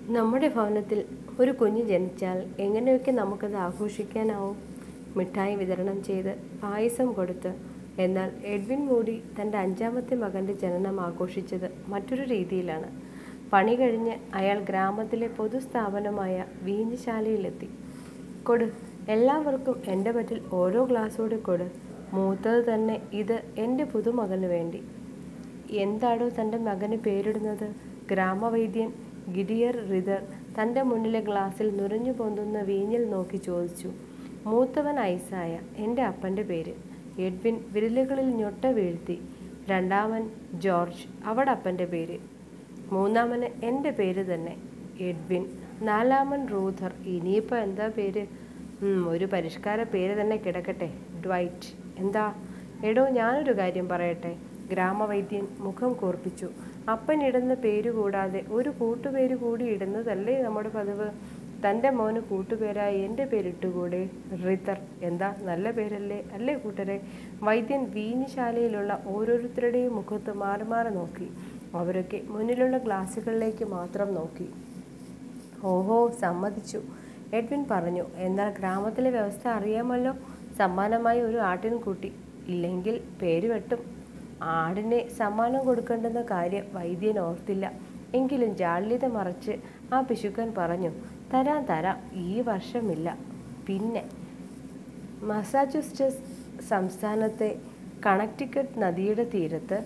നമ്മുടെ ഭവനത്തിൽ ഒരു കുഞ്ഞ് ജനിച്ചാൽ എങ്ങനെയൊക്കെ നമുക്കത് ആഘോഷിക്കാനാവും? മിഠായി വിതരണം ചെയ്ത്, പായസം കൊടുത്ത്. എന്നാൽ എഡ്വിൻ മൂഡി തൻ്റെ 5ാമത്തെ മകൻ്റെ ജനനം ആഘോഷിച്ചത് മറ്റൊരു രീതിയിലാണ്. പണി കഴിഞ്ഞ് അയാൾ ഗ്രാമത്തിലെ പൊതുസ്ഥാപനമായ വീഞ്ഞശാലയിലെത്തി. "കൊടു, എല്ലാവർക്കും എൻ്റെ പറ്റിൽ ഓരോ ഗ്ലാസ്സോടെ കൊടു. മൂത്തത് തന്നെ ഇത് എൻ്റെ പുതുമകന് വേണ്ടി." "എന്താടോ തൻ്റെ മകന് പേരിടുന്നത്?" ഗ്രാമവൈദ്യൻ ഗിഡിയർ റിദർ തൻ്റെ മുന്നിലെ ഗ്ലാസ്സിൽ നുരഞ്ഞു പൊന്തുന്ന വീഞ്ഞിൽ നോക്കി ചോദിച്ചു. "മൂത്തവൻ ഐസായ, എൻ്റെ അപ്പൻ്റെ പേര്." എഡ്വിൻ വിരലുകളിൽ ഞൊട്ട വീഴ്ത്തി. "രണ്ടാമൻ ജോർജ്, അവിടെ അപ്പൻ്റെ പേര്." "മൂന്നാമന് എൻ്റെ പേര് തന്നെ, എഡ്വിൻ." "നാലാമൻ റൂഥർ, ഇനിയിപ്പോൾ എന്താ പേര്?" ഒരു പരിഷ്കാര പേര് തന്നെ കിടക്കട്ടെ, ഡ്വൈറ്റ്." "എന്താ?" "എടോ, ഞാനൊരു കാര്യം പറയട്ടെ." ഗ്രാമവൈദ്യൻ മുഖം കൂർപ്പിച്ചു. "അപ്പനിടുന്ന പേര് കൂടാതെ ഒരു കൂട്ടുപേര് കൂടി ഇടുന്നതല്ലേ നമ്മുടെ പതിവ്. തൻ്റെ മോന് കൂട്ടുപേരായി എൻ്റെ പേരിട്ടുകൂടെ?" "റിതർ, എന്താ നല്ല പേരല്ലേ, അല്ലേ കൂട്ടരെ?" വൈദ്യൻ വീഞ്ഞശാലയിലുള്ള ഓരോരുത്തരുടെയും മുഖത്ത് മാറി മാറി നോക്കി. അവരൊക്കെ മുന്നിലുള്ള ഗ്ലാസുകളിലേക്ക് മാത്രം നോക്കി. "ഓഹോ, സമ്മതിച്ചു," എഡ്വിൻ പറഞ്ഞു. "എന്നാൽ ഗ്രാമത്തിലെ വ്യവസ്ഥ അറിയാമല്ലോ. സമ്മാനമായി ഒരു ആട്ടിൻകുട്ടി, ഇല്ലെങ്കിൽ പേര് വെട്ടും." ആടിനെ സമ്മാനം കൊടുക്കേണ്ടെന്ന കാര്യം വൈദ്യൻ ഓർത്തില്ല. എങ്കിലും ജാള്യത മറച്ച് ആ പിശുക്കൻ പറഞ്ഞു. തരാം, ഈ വർഷമില്ല." "പിന്നെ?" "മസാച്യുസെറ്റ്സ് സംസ്ഥാനത്തെ കണക്റ്റിക്കറ്റ് നദിയുടെ തീരത്ത്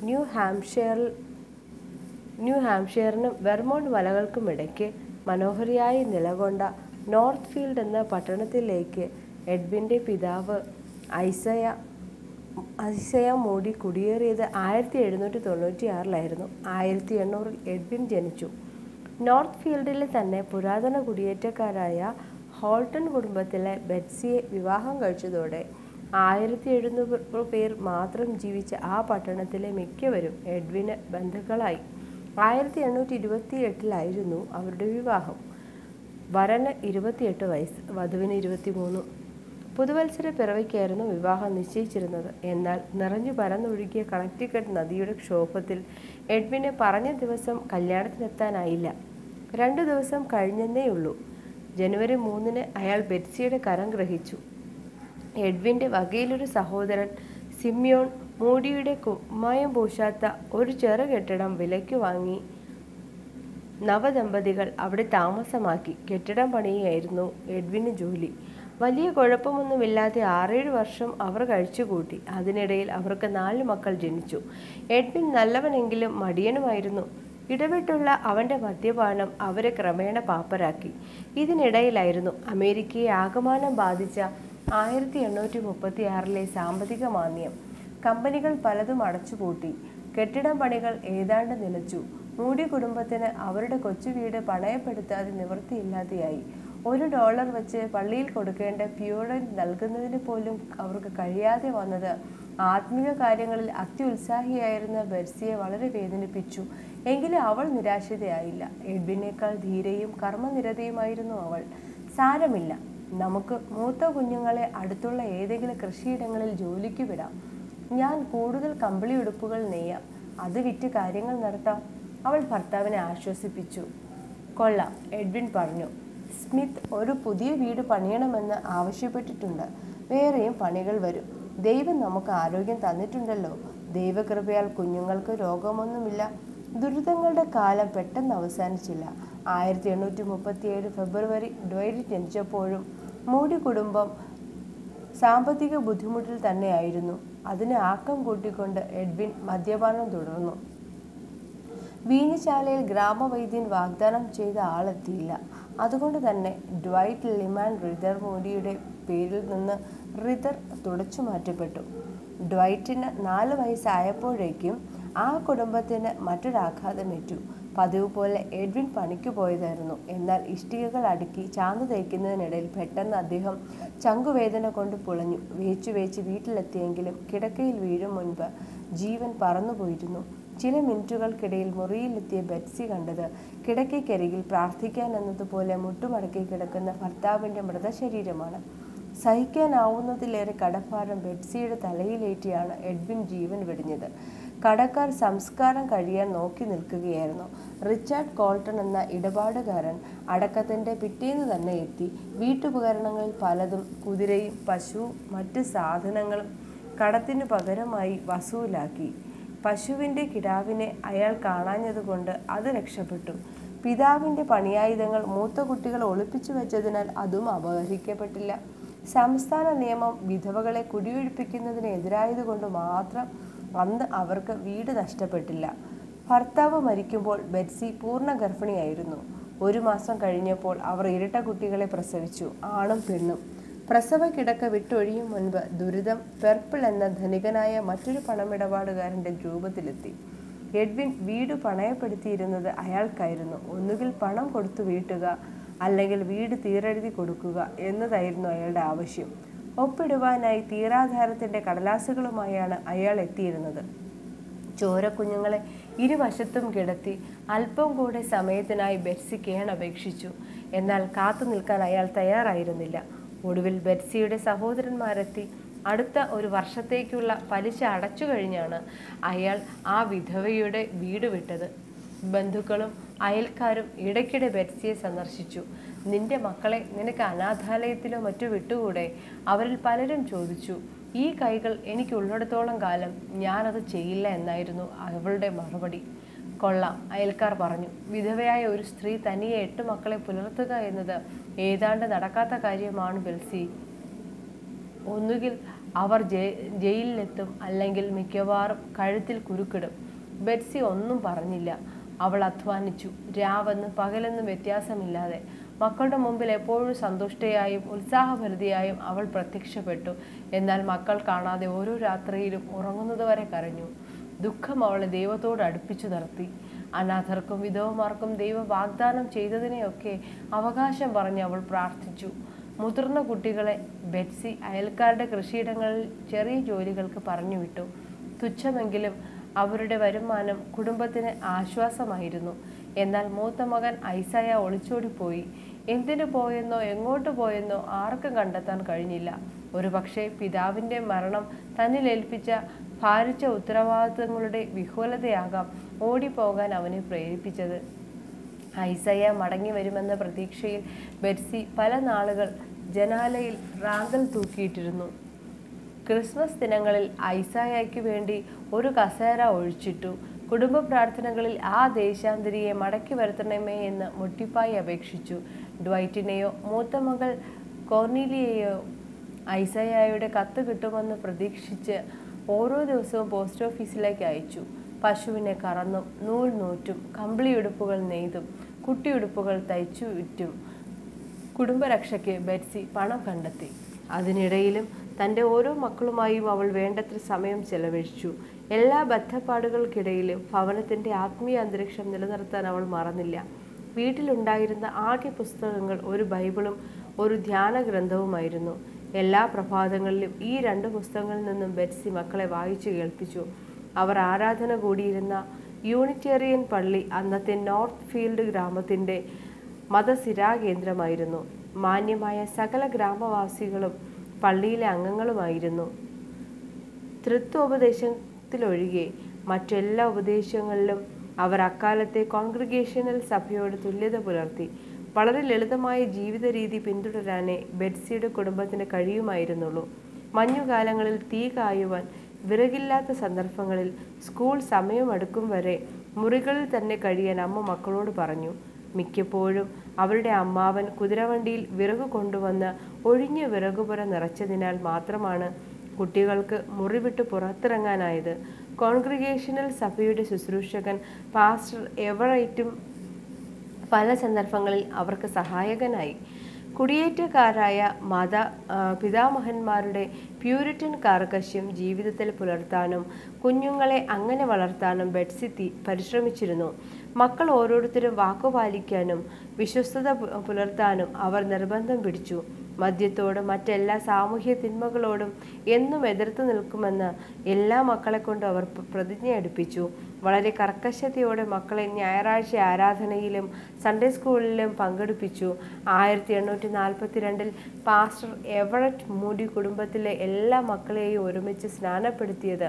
ന്യൂ ഹാംഷയറിനും വെർമോണ്ട് മലകൾക്കുമിടയ്ക്ക് മനോഹരിയായി നിലകൊണ്ട നോർത്ത് ഫീൽഡ് എന്ന പട്ടണത്തിലേക്ക് എഡ്വിൻ്റെ പിതാവ് ഐസയ മൂഡി കുടിയേറിയത് 1796 1800 എഡ്വിൻ ജനിച്ചു. നോർത്ത് ഫീൽഡിലെ തന്നെ പുരാതന കുടിയേറ്റക്കാരായ ഹോൾട്ടൺ കുടുംബത്തിലെ ബെറ്റ്സിയെ വിവാഹം കഴിച്ചതോടെ 1700 പേർ മാത്രം ജീവിച്ച ആ പട്ടണത്തിലെ മിക്കവരും എഡ്വിന് ബന്ധുക്കളായി. 1828 അവരുടെ വിവാഹം. വരന് 28 വയസ്സ്, വധുവിന് 23. പുതുവത്സര പിറവിക്കായിരുന്നു വിവാഹം നിശ്ചയിച്ചിരുന്നത്. എന്നാൽ നിറഞ്ഞു പരന്നൊഴുകിയ കണക്റ്റിക്കറ്റ് നദിയുടെ ക്ഷോഭത്തിൽ എഡ്വിന് പറഞ്ഞ ദിവസം കല്യാണത്തിനെത്താനായില്ല. 2 ദിവസം കഴിഞ്ഞെന്നേയുള്ളൂ. ജനുവരി 3 അയാൾ ബെറ്റ്സിയുടെ കരം ഗ്രഹിച്ചു. എഡ്വിൻ്റെ വകയിലൊരു സഹോദരൻ സിമിയോൺ മൂഡിയുടെ കുമ്മായം പൂശാത്ത ഒരു ചെറു കെട്ടിടം വിലയ്ക്ക് വാങ്ങി നവദമ്പതികൾ അവിടെ താമസമാക്കി. കെട്ടിടം പണിയായിരുന്നു എഡ്വിന് ജോലി. വലിയ കുഴപ്പമൊന്നുമില്ലാതെ 6-7 വർഷം അവർ കഴിച്ചുകൂട്ടി. അതിനിടയിൽ അവർക്ക് 4 മക്കൾ ജനിച്ചു. എഡ്വിൻ നല്ലവനെങ്കിലും മടിയനുമായിരുന്നു. ഇടവിട്ടുള്ള അവൻ്റെ മദ്യപാനം അവരെ ക്രമേണ പാപ്പരാക്കി. ഇതിനിടയിലായിരുന്നു അമേരിക്കയെ ആകമാനം ബാധിച്ച 1836 സാമ്പത്തിക മാന്ദ്യം. കമ്പനികൾ പലതും അടച്ചുപൂട്ടി. കെട്ടിടം പണികൾ ഏതാണ്ട് നിലച്ചു. മൂഡി കുടുംബത്തിന് അവരുടെ കൊച്ചുവീട് പണയപ്പെടുത്താതെ നിവൃത്തിയില്ലാതെയായി. $1 വെച്ച് പള്ളിയിൽ കൊടുക്കേണ്ട പ്യൂഡന്റ് നൽകുന്നതിന് പോലും അവർക്ക് കഴിയാതെ വന്നത് ആത്മീയ കാര്യങ്ങളിൽ അത്യുത്സാഹിയായിരുന്ന ബെറ്റ്സിയെ വളരെ വേദനിപ്പിച്ചു. എങ്കിലും അവൾ നിരാശിതയായില്ല. എഡ്വിനേക്കാൾ ധീരയും കർമ്മനിരതയുമായിരുന്നു അവൾ. "സാരമില്ല, നമുക്ക് മൂത്ത കുഞ്ഞുങ്ങളെ അടുത്തുള്ള ഏതെങ്കിലും കൃഷിയിടങ്ങളിൽ ജോലിക്ക് വിടാം. ഞാൻ കൂടുതൽ കമ്പിളി ഉടുപ്പുകൾ നെയ്യാം. അത് വിറ്റ് കാര്യങ്ങൾ നടത്താം." അവൾ ഭർത്താവിനെ ആശ്വസിപ്പിച്ചു. "കൊള്ളാം," എഡ്വിൻ പറഞ്ഞു. "സ്മിത്ത് ഒരു പുതിയ വീട് പണിയണമെന്ന് ആവശ്യപ്പെട്ടിട്ടുണ്ട്. വേറെയും പണികൾ വരും. ദൈവം നമുക്ക് ആരോഗ്യം തന്നിട്ടുണ്ടല്ലോ. ദൈവകൃപയാൽ കുഞ്ഞുങ്ങൾക്ക് രോഗമൊന്നുമില്ല." ദുരിതങ്ങളുടെ കാലം പെട്ടെന്ന് അവസാനിച്ചില്ല. 1837 ഫെബ്രുവരി ഡ്വൈറ്റ് ജനിച്ചപ്പോഴും മൂഡി കുടുംബം സാമ്പത്തിക ബുദ്ധിമുട്ടിൽ തന്നെയായിരുന്നു. അതിന് ആക്കം കൂട്ടിക്കൊണ്ട് എഡ്വിൻ മദ്യപാനം തുടർന്നു. വീഞ്ഞശാലയിൽ ഗ്രാമവൈദ്യൻ വാഗ്ദാനം ചെയ്ത ആളെത്തിയില്ല. അതുകൊണ്ട് തന്നെ ഡ്വൈറ്റ് ലിമാൻ റിദർ മൂഡിയുടെ പേരിൽ നിന്ന് റിദർ തുടച്ചു മാറ്റപ്പെട്ടു. ഡ്വൈറ്റിന് 4 വയസ്സായപ്പോഴേക്കും ആ കുടുംബത്തിന് മറ്റൊരാഘാതമേറ്റു. പതിവ് പോലെ എഡ്വിൻ പണിക്ക് പോയതായിരുന്നു. എന്നാൽ ഇഷ്ടികകൾ അടുക്കി ചാന്ത് തേക്കുന്നതിനിടയിൽ പെട്ടെന്ന് അദ്ദേഹം ചങ്കുവേദന കൊണ്ട് പുളഞ്ഞു. വേച്ചു വീട്ടിലെത്തിയെങ്കിലും കിടക്കയിൽ വീഴും മുൻപ് ജീവൻ പറന്നുപോയിരുന്നു. ചില മിനിറ്റുകൾക്കിടയിൽ മുറിയിലെത്തിയ ബെറ്റ്സി കണ്ടത് കിടക്കയ്ക്കരികിൽ പ്രാർത്ഥിക്കാൻ എന്നതുപോലെ മുട്ടുമടക്കി കിടക്കുന്ന ഭർത്താവിൻ്റെ മൃതശരീരമാണ്. സഹിക്കാനാവുന്നതിലേറെ കടഭാരം ബെറ്റ്സിയുടെ തലയിലേറ്റിയാണ് എഡ്വിൻ ജീവൻ വെടിഞ്ഞത്. കടക്കാർ സംസ്കാരം കഴിയാൻ നോക്കി നിൽക്കുകയായിരുന്നു. റിച്ചാർഡ് കോൾട്ടൺ എന്ന ഇടപാടുകാരൻ അടക്കത്തിൻ്റെ പിറ്റേന്ന് തന്നെ എത്തി. വീട്ടുപകരണങ്ങളിൽ പലതും, കുതിരയും പശുവും മറ്റ് സാധനങ്ങളും കടത്തിനു പകരമായി വസൂലാക്കി. പശുവിൻ്റെ കിടാവിനെ അയാൾ കാണാഞ്ഞതുകൊണ്ട് അത് രക്ഷപ്പെട്ടു. പിതാവിൻ്റെ പണിയായുധങ്ങൾ മൂത്ത കുട്ടികൾ ഒളിപ്പിച്ചു വെച്ചതിനാൽ അതും അപഹരിക്കപ്പെട്ടില്ല. സംസ്ഥാന നിയമം വിധവകളെ കുടിയൊഴിപ്പിക്കുന്നതിന് എതിരായതുകൊണ്ട് മാത്രം അന്ന് അവർക്ക് വീട് നഷ്ടപ്പെട്ടില്ല. ഭർത്താവ് മരിക്കുമ്പോൾ ബെറ്റ്സി പൂർണ്ണ ഗർഭിണിയായിരുന്നു. 1 മാസം കഴിഞ്ഞപ്പോൾ അവർ ഇരട്ട കുട്ടികളെ പ്രസവിച്ചു, ആണും പെണ്ണും. പ്രസവ കിടക്ക വിട്ടൊഴിയും മുൻപ് ദുരിതം പെർപ്പിൾ എന്ന ധനികനായ മറ്റൊരു പണമിടപാടുകാരൻ്റെ രൂപത്തിലെത്തി. എഡ്വിൻ വീട് പണയപ്പെടുത്തിയിരുന്നത് അയാൾക്കായിരുന്നു. ഒന്നുകിൽ പണം കൊടുത്തു വീട്ടുക, അല്ലെങ്കിൽ വീട് തീരെഴുതി കൊടുക്കുക എന്നതായിരുന്നു അയാളുടെ ആവശ്യം. ഒപ്പിടുവാനായി തീരാധാരത്തിൻ്റെ കടലാസുകളുമായാണ് അയാൾ എത്തിയിരുന്നത്. ചോരക്കുഞ്ഞുങ്ങളെ ഇരുവശത്തും കിടത്തി അല്പം കൂടെ സമയത്തിനായി ബെറ്റ്സി കേണപേക്ഷിച്ചു. എന്നാൽ കാത്തു നിൽക്കാൻ അയാൾ തയ്യാറായിരുന്നില്ല. ഒടുവിൽ ബെറ്റ്സിയുടെ സഹോദരന്മാരെത്തി. അടുത്ത 1 വർഷത്തേക്കുള്ള പലിശ അടച്ചു കഴിഞ്ഞാണ് അയാൾ ആ വിധവയുടെ വീട് വിട്ടത്. ബന്ധുക്കളും അയൽക്കാരും ഇടയ്ക്കിടെ ബെറ്റ്സിയെ സന്ദർശിച്ചു. നിന്റെ മക്കളെ നിനക്ക് അനാഥാലയത്തിലോ മറ്റോ വിട്ടുകൂടെ? അവരിൽ പലരും ചോദിച്ചു. ഈ കൈകൾ എനിക്കുള്ളിടത്തോളം കാലം ഞാനത് ചെയ്യില്ല എന്നായിരുന്നു അവളുടെ മറുപടി. കൊള്ളാം, അയൽക്കാർ പറഞ്ഞു. വിധവയായ ഒരു സ്ത്രീ തനിയെ 8 മക്കളെ പുലർത്തുക എന്നത് ഏതാണ്ട് നടക്കാത്ത കാര്യമാണ് ബെൽസി. ഒന്നുകിൽ അവർ ജയിലിലെത്തും, അല്ലെങ്കിൽ മിക്കവാറും കഴുത്തിൽ കുരുക്കിടും. ബെറ്റ്സി ഒന്നും പറഞ്ഞില്ല. അവൾ അധ്വാനിച്ചു, രാവെന്നും പകലെന്നും വ്യത്യാസമില്ലാതെ. മക്കളുടെ മുമ്പിൽ എപ്പോഴും സന്തുഷ്ടയായും ഉത്സാഹഭരിതയായും അവൾ പ്രത്യക്ഷപ്പെട്ടു. എന്നാൽ മക്കൾ കാണാതെ ഓരോ രാത്രിയിലും ഉറങ്ങുന്നതുവരെ കരഞ്ഞു. ദുഃഖം അവളെ ദൈവത്തോട് അടുപ്പിച്ചു നിർത്തി. അനാഥർക്കും വിധവമാർക്കും ദൈവം വാഗ്ദാനം ചെയ്തതിനെയൊക്കെ അവകാശം പറഞ്ഞ് അവൾ പ്രാർത്ഥിച്ചു. മുതിർന്ന കുട്ടികളെ ബെറ്റ്സി അയൽക്കാരുടെ കൃഷിയിടങ്ങളിൽ ചെറിയ ജോലികൾക്ക് പറഞ്ഞുവിട്ടു. തുച്ഛമെങ്കിലും അവരുടെ വരുമാനം കുടുംബത്തിന് ആശ്വാസമായിരുന്നു. എന്നാൽ മൂത്ത മകൻ ഐസയ ഒളിച്ചോടിപ്പോയി. എന്തിനു പോയെന്നോ എങ്ങോട്ട് പോയെന്നോ ആർക്കും കണ്ടെത്താൻ കഴിഞ്ഞില്ല. ഒരുപക്ഷെ പിതാവിൻ്റെ മരണം തന്നിലേൽപ്പിച്ച ഭാരിച്ച ഉത്തരവാദിത്തങ്ങളുടെ വിഹ്വലതയാകാം ഓടിപ്പോകാൻ അവനെ പ്രേരിപ്പിച്ചത്. ഐസയ മടങ്ങി വരുമെന്ന പ്രതീക്ഷയിൽ ബെറ്റ്സി പല നാളുകൾ ജനാലയിൽ റാങ്കൽ തൂക്കിയിട്ടിരുന്നു. ക്രിസ്മസ് ദിനങ്ങളിൽ ഐസയായ്ക്ക് വേണ്ടി ഒരു കസേര ഒഴിച്ചിട്ടു. കുടുംബ പ്രാർത്ഥനകളിൽ ആ ദേശാന്തരിയെ മടക്കി വരുത്തണമേ എന്ന് മുട്ടിപ്പായി അപേക്ഷിച്ചു. ഡ്വൈറ്റിനെയോ മൂത്ത മകൾ കോർണീലിയയോ ഐസയായുടെ കത്ത് കിട്ടുമെന്ന് പ്രതീക്ഷിച്ച് ഓരോ ദിവസവും പോസ്റ്റ് ഓഫീസിലേക്ക് അയച്ചു. പശുവിനെ കറന്നും നൂൽ നൂറ്റും കമ്പിളിയുടുപ്പുകൾ നെയ്തും കുട്ടിയുടുപ്പുകൾ തയ്ച്ചു വിറ്റും കുടുംബരക്ഷയ്ക്ക് ബെറ്റ്സി പണം കണ്ടെത്തി. അതിനിടയിലും തൻ്റെ ഓരോ മക്കളുമായും അവൾ വേണ്ടത്ര സമയം ചെലവഴിച്ചു. എല്ലാ ബദ്ധപ്പാടുകൾക്കിടയിലും ഭവനത്തിൻ്റെ ആത്മീയ അന്തരീക്ഷം നിലനിർത്താൻ അവൾ മറന്നില്ല. വീട്ടിലുണ്ടായിരുന്ന ആകെ പുസ്തകങ്ങൾ ഒരു ബൈബിളും ഒരു ധ്യാന ഗ്രന്ഥവുമായിരുന്നു. എല്ലാ പ്രഭാതങ്ങളിലും ഈ 2 പുസ്തകങ്ങളിൽ നിന്നും ബെറ്റ്സി മക്കളെ വായിച്ചു കേൾപ്പിച്ചു. അവർ ആരാധന കൂടിയിരുന്ന യൂണിറ്റേറിയൻ പള്ളി അന്നത്തെ നോർത്ത് ഫീൽഡ് ഗ്രാമത്തിൻ്റെ മതസിരാകേന്ദ്രമായിരുന്നു. മാന്യമായ സകല ഗ്രാമവാസികളും പള്ളിയിലെ അംഗങ്ങളുമായിരുന്നു. തൃത്വോപദേശത്തിലൊഴികെ മറ്റെല്ലാ ഉപദേശങ്ങളിലും അവർ അക്കാലത്തെ കോൺഗ്രിഗേഷണൽ സഭയോട് തുല്യത പുലർത്തി. വളരെ ലളിതമായ ജീവിത രീതി പിന്തുടരാനേ ബെറ്റ്സിയുടെ കുടുംബത്തിന് കഴിയുമായിരുന്നുള്ളൂ. മഞ്ഞുകാലങ്ങളിൽ തീ കായുവാൻ വിറകില്ലാത്ത സന്ദർഭങ്ങളിൽ സ്കൂൾ സമയമടുക്കും വരെ മുറികളിൽ തന്നെ കഴിയാൻ അമ്മ മക്കളോട് പറഞ്ഞു. മിക്കപ്പോഴും അവരുടെ അമ്മാവൻ കുതിരവണ്ടിയിൽ വിറക് കൊണ്ടുവന്ന് ഒഴിഞ്ഞ വിറകുപുര നിറച്ചതിനാൽ മാത്രമാണ് കുട്ടികൾക്ക് മുറി വിട്ട് പുറത്തിറങ്ങാനായത്. കോൺഗ്രിഗേഷണൽ സഭയുടെ ശുശ്രൂഷകൻ പാസ്റ്റർ എവറൈറ്റും പല സന്ദർഭങ്ങളിൽ അവർക്ക് സഹായകനായി. കുടിയേറ്റക്കാരായ പിതാമഹന്മാരുടെ പ്യൂരിറ്റൻ കാർക്കശ്യം ജീവിതത്തിൽ പുലർത്താനും കുഞ്ഞുങ്ങളെ അങ്ങനെ വളർത്താനും ബെറ്റ്സി പരിശ്രമിച്ചിരുന്നു. മക്കൾ ഓരോരുത്തരും വാക്കുപാലിക്കാനും വിശ്വസ്തത പുലർത്താനും അവർ നിർബന്ധം പിടിച്ചു. മദ്യത്തോടും മറ്റെല്ലാ സാമൂഹ്യ തിന്മകളോടും എന്നും എതിർത്ത് നിൽക്കുമെന്ന് എല്ലാ മക്കളെക്കൊണ്ടും അവർ പ്രതിജ്ഞ എടുപ്പിച്ചു. വളരെ കർക്കശതയോടെ മക്കളെ ഞായറാഴ്ച ആരാധനയിലും സൺഡേ സ്കൂളിലും പങ്കെടുപ്പിച്ചു. 1842 പാസ്റ്റർ എവററ്റ് മൂഡി കുടുംബത്തിലെ എല്ലാ മക്കളെയും ഒരുമിച്ച് സ്നാനപ്പെടുത്തിയത്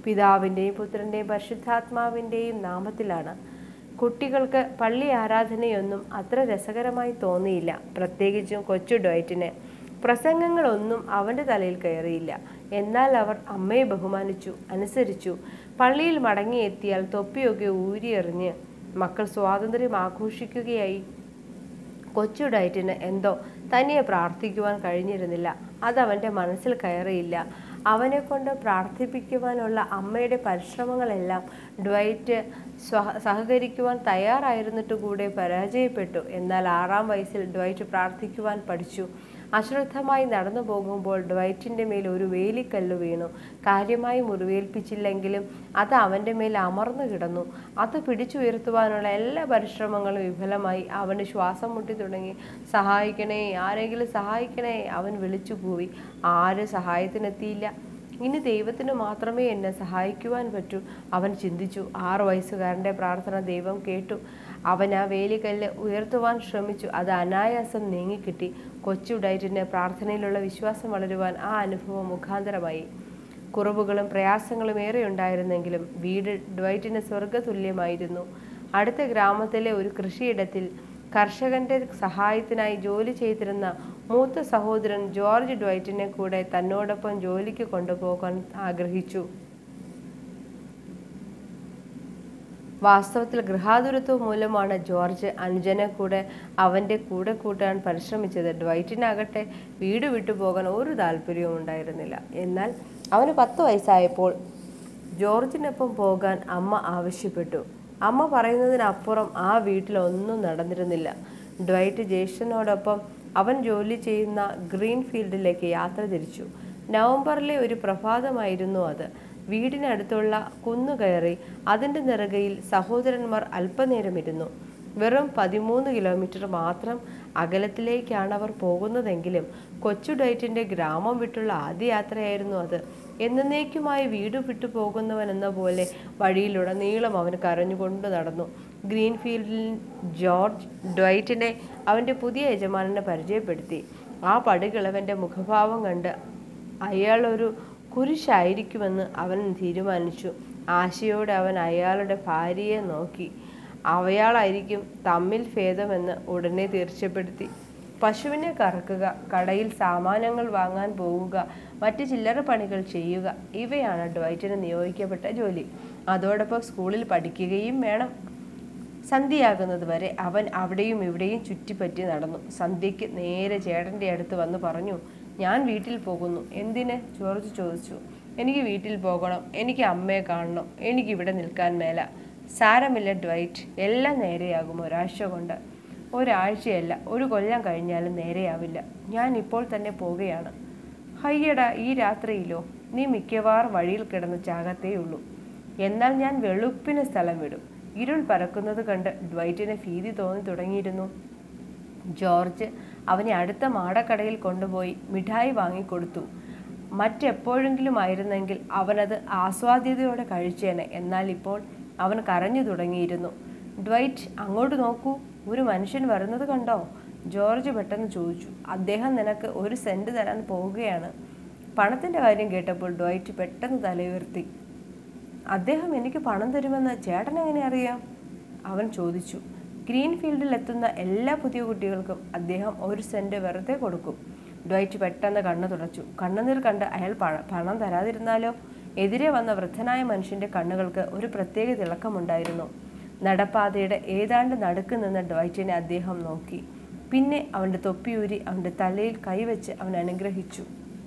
പിതാവിൻ്റെയും പുത്രൻ്റെയും പരിശുദ്ധാത്മാവിൻ്റെയും നാമത്തിലാണ്. കുട്ടികൾക്ക് പള്ളി ആരാധനയൊന്നും അത്ര രസകരമായി തോന്നിയില്ല. പ്രത്യേകിച്ചും കൊച്ചു ഡ്വൈറ്റിന്. പ്രസംഗങ്ങളൊന്നും അവൻ്റെ തലയിൽ കയറിയില്ല. എന്നാൽ അവർ അമ്മയെ ബഹുമാനിച്ചു, അനുസരിച്ചു. പള്ളിയിൽ മടങ്ങിയെത്തിയാൽ തൊപ്പിയൊക്കെ ഊരിയെറിഞ്ഞ് മക്കൾ സ്വാതന്ത്ര്യം ആഘോഷിക്കുകയായി. കൊച്ചു ഡയറ്റിന് എന്തോ തനിയെ പ്രാർത്ഥിക്കുവാൻ കഴിഞ്ഞിരുന്നില്ല. അതവൻ്റെ മനസ്സിൽ കയറിയില്ല. അവനെ കൊണ്ട് പ്രാർത്ഥിപ്പിക്കുവാനുള്ള അമ്മയുടെ പരിശ്രമങ്ങളെല്ലാം ഡ്വൈറ്റ് സഹകരിക്കുവാൻ തയ്യാറായിരുന്നിട്ട് കൂടെ പരാജയപ്പെട്ടു. എന്നാൽ 6-ാം വയസ്സിൽ ഡ്വൈറ്റ് പ്രാർത്ഥിക്കുവാൻ പഠിച്ചു. അശ്രദ്ധമായി നടന്നു പോകുമ്പോൾ ഡ്വൈറ്റിൻ്റെ മേൽ ഒരു വേലിക്കല്ല് വീണു. കാര്യമായി മുറിവേൽപ്പിച്ചില്ലെങ്കിലും അത് അവൻ്റെ മേൽ അമർന്നു കിടന്നു. അത് പിടിച്ചുയർത്തുവാനുള്ള എല്ലാ പരിശ്രമങ്ങളും വിഫലമായി. അവന് ശ്വാസം മുട്ടി തുടങ്ങി. സഹായിക്കണേ, ആരെങ്കിലും സഹായിക്കണേ, അവൻ വിളിച്ചു കൂവി. ആരും സഹായത്തിനെത്തിയില്ല. ഇനി ദൈവത്തിന് മാത്രമേ എന്നെ സഹായിക്കുവാൻ പറ്റൂ, അവൻ ചിന്തിച്ചു. 6 വയസ്സുകാരൻ്റെ പ്രാർത്ഥന ദൈവം കേട്ടു. അവൻ ആ വേലിക്കല്ല് ഉയർത്തുവാൻ ശ്രമിച്ചു. അത് അനായാസം നീങ്ങിക്കിട്ടി. കൊച്ചു ഡയറ്റിന് പ്രാർത്ഥനയിലുള്ള വിശ്വാസം വളരുവാൻ ആ അനുഭവം മുഖാന്തരമായി. കുറവുകളും പ്രയാസങ്ങളും ഏറെ ഉണ്ടായിരുന്നെങ്കിലും വീട് ഡ്വൈറ്റിന് സ്വർഗതുല്യമായിരുന്നു. അടുത്ത ഗ്രാമത്തിലെ ഒരു കൃഷിയിടത്തിൽ കർഷകന്റെ സഹായത്തിനായി ജോലി ചെയ്തിരുന്ന മൂത്ത സഹോദരൻ ജോർജ് ഡ്വൈറ്റിനെ കൂടെ തന്നോടൊപ്പം ജോലിക്ക് കൊണ്ടുപോകാൻ ആഗ്രഹിച്ചു. വാസ്തവത്തിൽ ഗൃഹാതുരത്വം മൂലമാണ് ജോർജ് അനുജനെ കൂടെ അവൻ്റെ കൂടെ കൂട്ടാൻ പരിശ്രമിച്ചത്. ഡ്വൈറ്റിനാകട്ടെ വീട് വിട്ടുപോകാൻ ഒരു താല്പര്യവും ഉണ്ടായിരുന്നില്ല. എന്നാൽ അവന് 10 വയസ്സായപ്പോൾ ജോർജിനൊപ്പം പോകാൻ അമ്മ ആവശ്യപ്പെട്ടു. അമ്മ പറയുന്നതിനപ്പുറം ആ വീട്ടിലൊന്നും നടന്നിരുന്നില്ല. ഡ്വൈറ്റ് ജ്യേഷ്ഠനോടൊപ്പം അവൻ ജോലി ചെയ്യുന്ന ഗ്രീൻ ഫീൽഡിലേക്ക് യാത്ര തിരിച്ചു. നവംബറിലെ ഒരു പ്രഭാതമായിരുന്നു അത്. വീടിനടുത്തുള്ള കുന്നു കയറി അതിൻ്റെ നെറുകയിൽ സഹോദരന്മാർ അല്പനേരമിരുന്നു. വെറും 13 കിലോമീറ്റർ മാത്രം അകലത്തിലേക്കാണവർ പോകുന്നതെങ്കിലും കൊച്ചു ഡയറ്റിൻ്റെ ഗ്രാമം വിട്ടുള്ള ആദ്യ യാത്രയായിരുന്നു അത്. എന്നേക്കുമായി വീട് വിട്ടു പോകുന്നവനെന്ന പോലെ വഴിയിലുടനീളം അവൻ കരഞ്ഞുകൊണ്ട് നടന്നു. ഗ്രീൻഫീൽഡിൽ ജോർജ് ഡ്വൈറ്റിനെ അവൻ്റെ പുതിയ യജമാനനെ പരിചയപ്പെടുത്തി. ആ പടുകിളവൻ്റെ മുഖഭാവം കണ്ട് അയാളൊരു കുരിശായിരിക്കുമെന്ന് അവൻ തീരുമാനിച്ചു. ആശയോടെ അവൻ അയാളുടെ ഭാര്യയെ നോക്കി. അവയാളായിരിക്കും തമ്മിൽ ഭേദമെന്ന് ഉടനെ തീർച്ചപ്പെടുത്തി. പശുവിനെ കറക്കുക, കടയിൽ സാമാനങ്ങൾ വാങ്ങാൻ പോവുക, മറ്റ് ചില്ലറ പണികൾ ചെയ്യുക, ഇവയാണ് ഡ്വൈറ്റിന് നിയോഗിക്കപ്പെട്ട ജോലി. അതോടൊപ്പം സ്കൂളിൽ പഠിക്കുകയും വേണം. സന്ധ്യയാകുന്നത് വരെ അവൻ അവിടെയും ഇവിടെയും ചുറ്റിപ്പറ്റി നടന്നു. സന്ധ്യയ്ക്ക് നേരെ ചേട്ടൻ്റെ അടുത്ത് വന്ന് പറഞ്ഞു, ഞാൻ വീട്ടിൽ പോകുന്നു. എന്തിന്? ജോർജ് ചോദിച്ചു. എനിക്ക് വീട്ടിൽ പോകണം, എനിക്ക് അമ്മയെ കാണണം, എനിക്കിവിടെ നിൽക്കാൻ മേല. സാരമില്ല ഡ്വൈറ്റ്, എല്ലാം നേരെയാകും ഒരാഴ്ച കൊണ്ട്. ഒരാഴ്ചയല്ല, ഒരു കൊല്ലം കഴിഞ്ഞാലും നേരെയാവില്ല. ഞാൻ ഇപ്പോൾ തന്നെ പോവുകയാണ്. ഹയ്യടാ, ഈ രാത്രിയിലോ? നീ മിക്കവാറും വഴിയിൽ കിടന്ന് ചാകത്തേയുള്ളൂ. എന്നാൽ ഞാൻ വെളുപ്പിന് സ്ഥലം വിടും. ഇരുൾ പരക്കുന്നത് കണ്ട് ഡ്വൈറ്റിന് ഭീതി തോന്നി തുടങ്ങിയിരുന്നു. ജോർജ് അവനെ അടുത്ത മാടക്കടയിൽ കൊണ്ടുപോയി മിഠായി വാങ്ങിക്കൊടുത്തു. മറ്റെപ്പോഴെങ്കിലും ആയിരുന്നെങ്കിൽ അവനത് ആസ്വാദ്യതയോടെ കഴിച്ചേനെ. എന്നാൽ ഇപ്പോൾ അവൻ കരഞ്ഞു തുടങ്ങിയിരുന്നു. ഡ്വൈറ്റ്, അങ്ങോട്ട് നോക്കൂ, ഒരു മനുഷ്യൻ വരുന്നത് കണ്ടോ? ജോർജ് പെട്ടെന്ന് ചോദിച്ചു. അദ്ദേഹം നിനക്ക് 1 സെന്റ് തരാൻ പോവുകയാണ്. പണത്തിൻ്റെ കാര്യം കേട്ടപ്പോൾ ഡ്വൈറ്റ് പെട്ടെന്ന് തലയുയർത്തി. അദ്ദേഹം എനിക്ക് പണം തരുമെന്ന് ചേട്ടൻ എങ്ങനെ അറിയാം? അവൻ ചോദിച്ചു. ഗ്രീൻഫീൽഡിൽ എത്തുന്ന എല്ലാ പുതിയ കുട്ടികൾക്കും അദ്ദേഹം 1 സെന്റ് വെറുതെ കൊടുക്കും. ഡ്വൈറ്റ് പെട്ടെന്ന് കണ്ണു തുടച്ചു. കണ്ണുനീർ കണ്ട് അയാൾ പണം തരാതിരുന്നാലോ? എതിരെ വന്ന വൃദ്ധനായ മനുഷ്യൻ്റെ കണ്ണുകൾക്ക് ഒരു പ്രത്യേക തിളക്കമുണ്ടായിരുന്നു. നടപ്പാതയുടെ ഏതാണ്ട് നടുക്ക് നിന്ന് ഡ്വൈറ്റിനെ അദ്ദേഹം നോക്കി. പിന്നെ അവൻ്റെ തൊപ്പിയൂരി അവൻ്റെ തലയിൽ കൈവച്ച് അവൻ അനുഗ്രഹിച്ചു.